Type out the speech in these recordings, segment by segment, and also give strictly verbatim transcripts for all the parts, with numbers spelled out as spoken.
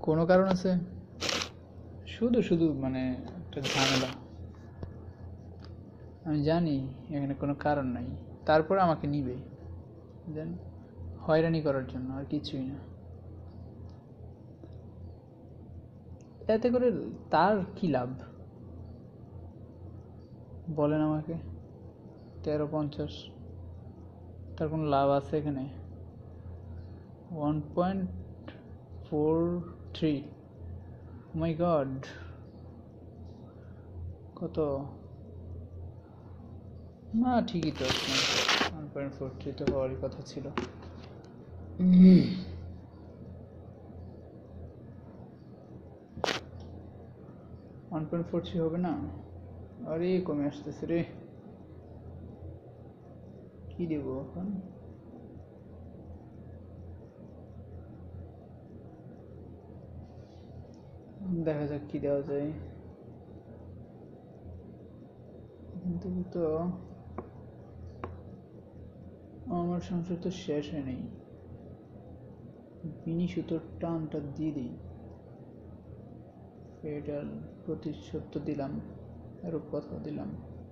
কোনো কারণ আছে? শুধু শুধু মানে একটা ঝামেলা। আমি জানি এখানে কোনো কারণ নাই, তারপরে আমাকে নিবে দেন হয়রানি করার জন্য, আর কিছুই না। এতে করে তার কি লাভ বলেন আমাকে? তেরো পঞ্চাশ, তার কোনো লাভ আছে এখানে? One point four three, my god, কত না, ঠিকই তো আছে। ওয়ান পয়েন্ট ফোর থ্রি তো হওয়ারই কথা ছিল। ওয়ান পয়েন্ট ফোর থ্রি হবে না? আরে কমে আসতেছে রে, কি দেবো এখন? দেখা যাক কি দেওয়া যায়। কিন্তু তো আমার সংসার তো শেষ হয় নাই, বিনি সুতোর টানটা দিয়ে দিই। এটার প্রতিশোধ তো দিলাম, আরো কথা দিলাম।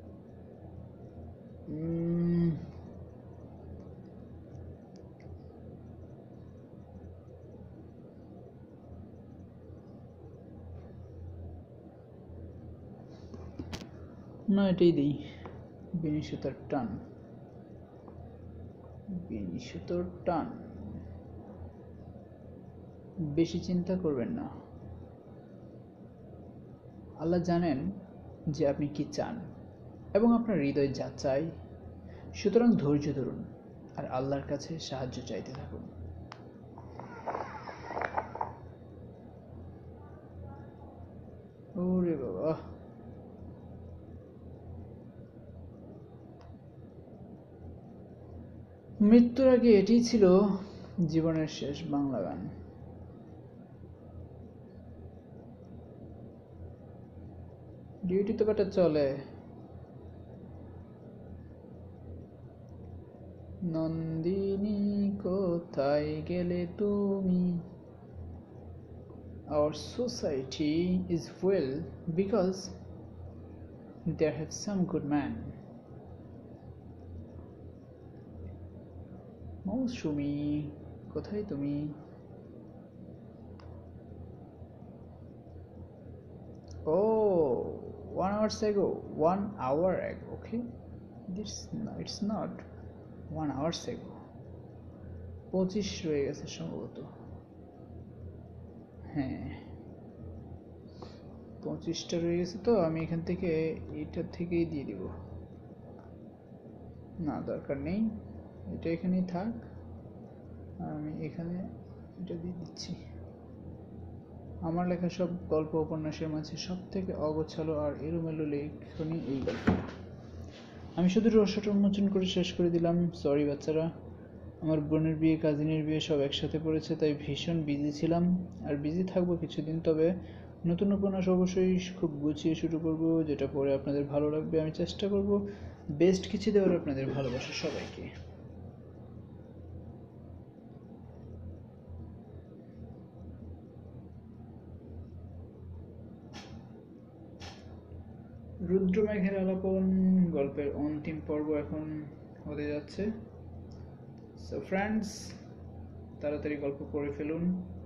না, এটাই দিই, বিনি সুতোর টান, বিনি সুতোর টান। বেশি চিন্তা করবেন না, আল্লাহ জানেন যে আপনি কি চান এবং আপনার হৃদয় যা চাই। সুতরাং ধৈর্য ধরুন আর আল্লাহর কাছে সাহায্য চাইতে থাকুন। ওরে বাবা, মৃত্যুর আগে এটিই ছিল জীবনের শেষ বাংলা গান। ডিউটি তো বেটা চলে। নন্দিনী কোথায় গেলে তুমি? Our society is well because there have some good men. মৌসুমি কোথায় তুমি? Oh, one hours ago, one hour ago. Okay, this it's not one hours ago. পঁচিশ রয়ে গেছে সম্ভবত। হ্যাঁ, পঁচিশটা রয়ে গেছে, তো আমি এখান থেকে এইটার থেকেই দিয়ে দিব। না, দরকার নেই, এটা এখানেই থাক, আর আমি এখানে এটা দিয়ে দিচ্ছি। আমার লেখা সব গল্প উপন্যাসের মাঝে সব থেকে অগোছালো আর এলোমেলো লেখনী এই গল্প। আমি শুধু রহস্যটা উন্মোচন করে শেষ করে দিলাম। সরি বাচ্চারা, আমার বোনের বিয়ে, কাজিনের বিয়ে সব একসাথে পড়েছে, তাই ভীষণ বিজি ছিলাম, আর বিজি থাকবো কিছুদিন। তবে নতুন উপন্যাস অবশ্যই খুব গুছিয়ে শুরু করব, যেটা পড়ে আপনাদের ভালো লাগবে। আমি চেষ্টা করব বেস্ট কিছু দেওয়ার আপনাদের ভালোবাসা সবাইকে। রুদ্রমেঘের আলাপন গল্পের অন্তিম পর্ব এখন হতে যাচ্ছে। সো ফ্রেন্ডস, তাড়াতাড়ি গল্প পড়ে ফেলুন।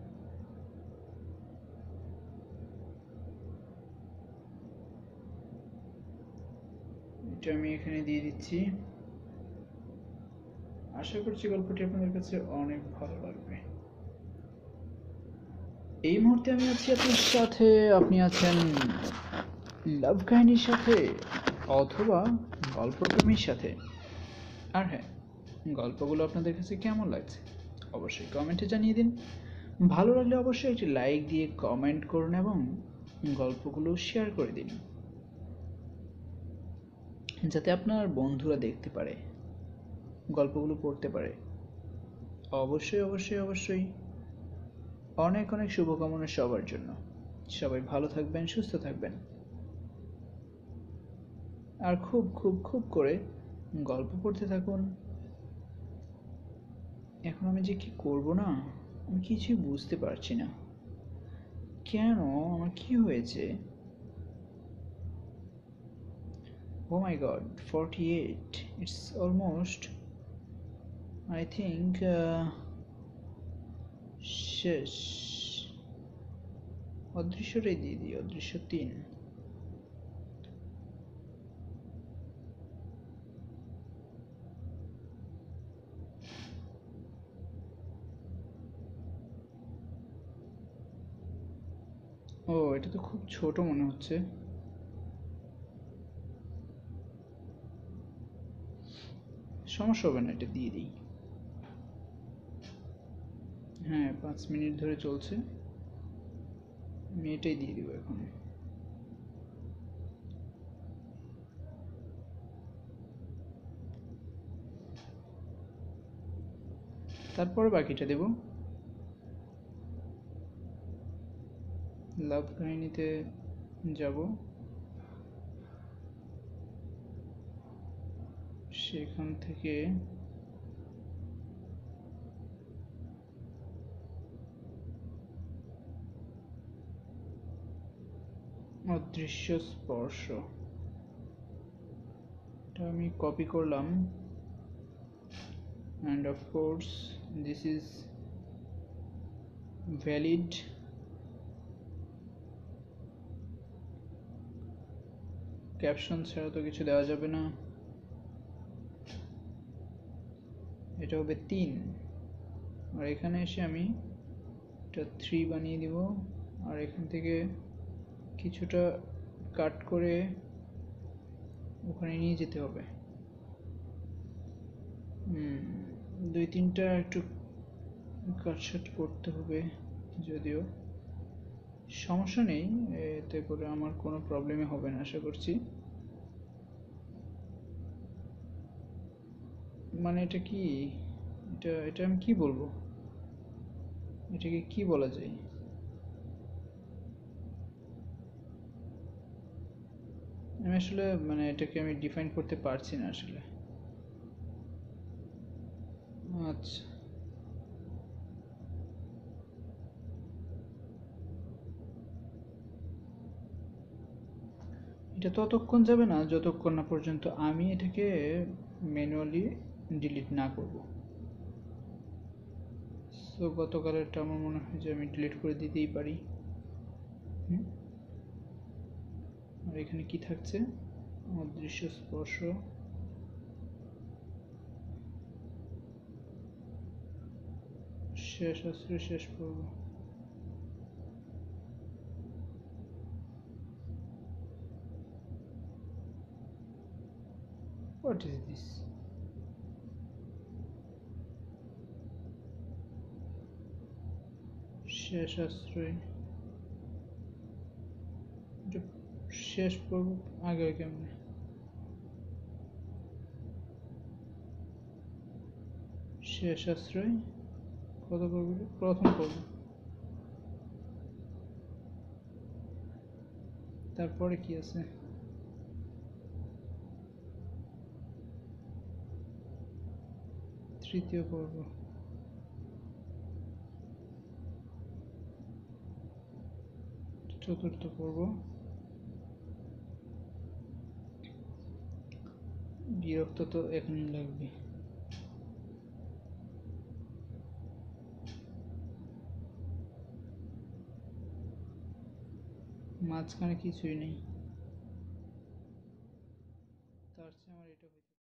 এটা আমি এখানে দিয়ে দিচ্ছি। আশা করছি গল্পটি আপনাদের কাছে অনেক ভালো লাগবে। এই মুহূর্তে আমি আছি আপনার সাথে, আপনি আছেন লাভ কাহিনীর সাথে অথবা গল্পপ্রেমীর সাথে। আর হ্যাঁ, গল্পগুলো আপনাদের কাছে কেমন লাগছে অবশ্যই কমেন্টে জানিয়ে দিন। ভালো লাগলে অবশ্যই একটি লাইক দিয়ে কমেন্ট করুন এবং গল্পগুলো শেয়ার করে দিন, যাতে আপনার বন্ধুরা দেখতে পারে, গল্পগুলো পড়তে পারে। অবশ্যই অবশ্যই অবশ্যই অনেক অনেক শুভকামনা সবার জন্য। সবাই ভালো থাকবেন, সুস্থ থাকবেন, আর খুব খুব খুব করে গল্প পড়তে থাকুন। এখন আমি যে কি করব না, আমি কিছুই বুঝতে পারছি না। কেন আমার কি হয়েছে? Oh my god, forty-eight, it's almost, I think, uh, শেষ। অদৃশ্যটাই দিয়ে দিই, অদৃশ্য তিন। ও, এটা তো খুব ছোট মনে হচ্ছে। সমস্যা হবে না, এটা দিয়ে দিই। হ্যাঁ, পাঁচ মিনিট ধরে চলছে, আমি এটাই দিয়ে দিব এখন। তারপরে বাকিটা দেব। লাভ কাহিনীতে যাব, সেখান থেকে অদৃশ্য স্পর্শ, এটা আমি কপি করলাম, and of course this is valid. Caption ছাড়া তো কিছু দেওয়া যাবে না। এটা হবে তিন, আর এখানে এসে আমি এটা থ্রি বানিয়ে দিব, আর এখান থেকে কিছুটা কাট করে ওখানে নিয়ে যেতে হবে। হুম, দুই তিনটা একটু কাটছাট করতে হবে, যদিও সমস্যা নেই, এতে করে আমার কোনো প্রবলেমই হবে না আশা করছি। মানে এটা কি, এটা এটা আমি কি বলবো, এটাকে কি বলা যায়? আমি আসলে মানে এটাকে আমি ডিফাইন করতে পারছি না আসলে। আচ্ছা, এটা ততক্ষণ যাবে না যতক্ষণ না পর্যন্ত আমি এটাকে ম্যানুয়ালি ডিলিট না করব। সো গতকালেরটা আমার মনে হয় যে আমি ডিলিট করে দিতেই পারি। হুম, আর এখানে কি থাকছে? অদৃশ্য স্পর্শ, শেষ আসলে শেষ পর্ব। What is this? শেষ আশ্রয়, এটা শেষ পর্ব আগে কেমনে? শেষ আশ্রয় কত পর্ব? প্রথম পর্ব। তারপরে কি আছে? তৃতীয় পর্ব, চতুর্থ পর্ব, বিরক্ত তো এখন লাগবে। মাঝখানে কিছুই নেই, তার চেয়ে আমার এটা